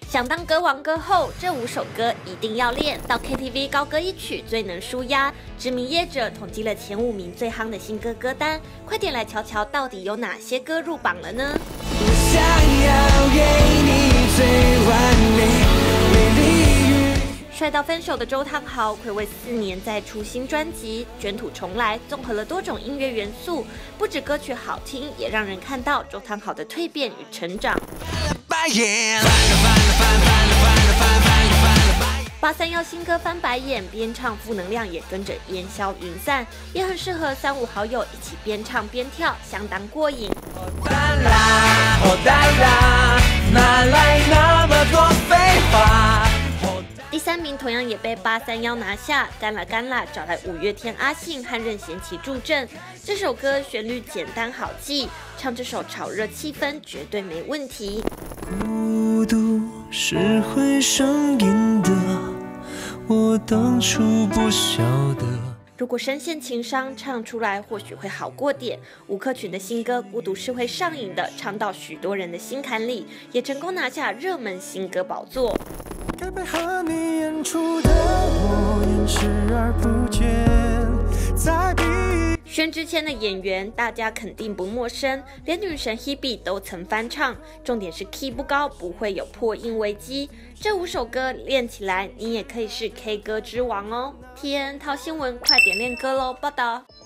想当歌王歌后，这5首歌一定要练，到 KTV 高歌一曲最能舒压。知名业者统计了前5名最夯的新歌歌单，快点来瞧瞧到底有哪些歌入榜了呢？ 我想要给你最完美。 帅到分手的周汤豪，睽违4年再出新专辑，卷土重来，综合了多种音乐元素，不止歌曲好听，也让人看到周汤豪的蜕变与成长。831新歌翻白眼，边唱负能量也跟着烟消云散，也很适合3、5好友一起边唱边跳，相当过瘾。 哪来那么多废话？ 第3名同样也被831拿下，干啦干啦找来5月天阿信和任贤齐助阵。这首歌旋律简单好记，唱这首炒热气氛绝对没问题。 孤独是会上瘾的，我当初不晓得。 如果深陷情伤，唱出来或许会好过点。吴克群的新歌《孤独是会上瘾的》，唱到许多人的心坎里，也成功拿下热门新歌宝座。 该配合你演出的我，演视而不见，在宣之谦的演员大家肯定不陌生，连女神 Hebe 都曾翻唱。重点是 key 不高，不会有破音危机。这5首歌练起来，你也可以是 K 歌之王哦。TNN 淘新闻，快点练歌喽！报道。